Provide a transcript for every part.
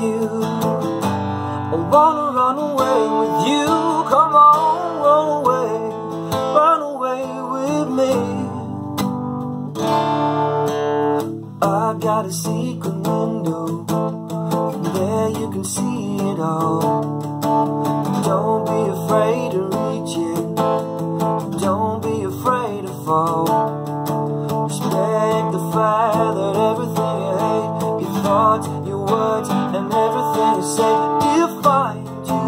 you. I wanna run away with you. Come on, run away with me. I got a secret window, from there you can see it all. Don't be afraid to reach it, don't be afraid to fall. Respect the fact that everything you hate, your thoughts, your words, and everything you say, define you,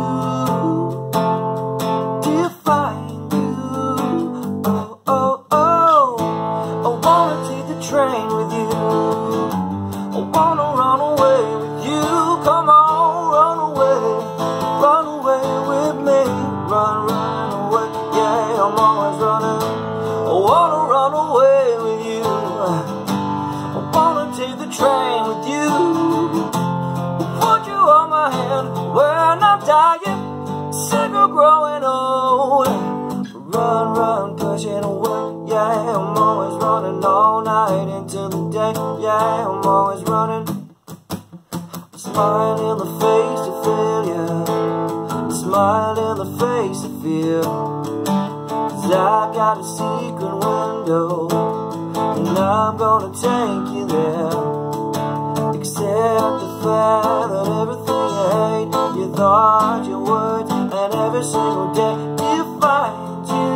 define you. Oh, oh, oh, I wanna take the train with you. I wanna run away with you. Come on, run away with me. Run away, yeah, I'm always running. I wanna run away with you. I wanna take the train with you. Put you on my hand when I'm dying, sick of growing old. Run, pushing away, yeah, I'm always running all night into the day, yeah, I'm always running. Smile in the face of failure, smile in the face of fear. 'Cause I got a secret window, and I'm gonna take you there. Accept the fact that everything you hate, your thoughts, your words, and every single day defines you,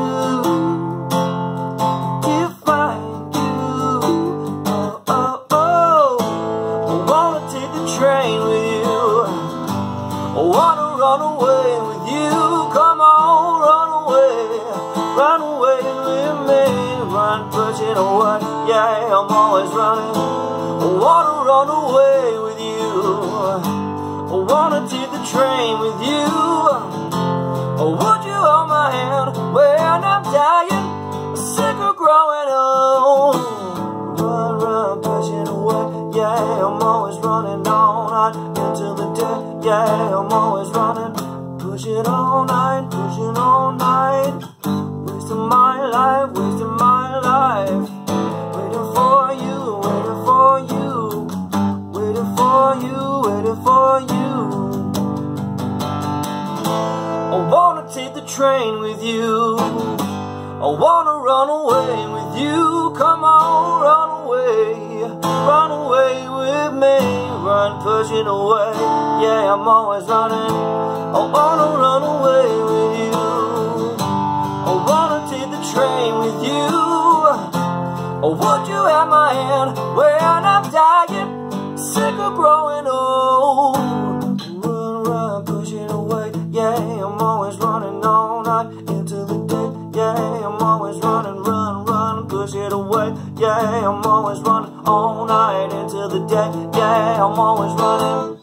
define you. Oh, oh, oh, I wanna take the train with you. I wanna run away with you. Come on, run away with me. Run, push it away, yeah, I'm always running. I wanna run away with you. I wanna take the train with you. Would you hold my hand when I'm dying, sick of growing old? Run, push it away, yeah, I'm always running all night into the day, yeah, I'm always running. Push it all night, wasting my life, wasting my life. Waiting for you, waiting for you, waiting for you, waiting for you. I wanna take the train with you. I wanna run away with you. Come on, run away with me. Run, pushing away, yeah, I'm always running. I wanna run away with you. I wanna take the train with you. Would you have my hand when I'm dying, sick of growing old? Run, pushing away, yeah, I'm always running all night into the day, yeah, I'm always running. Run, push it away, yeah, I'm always running all night into the day, yeah, I'm always running.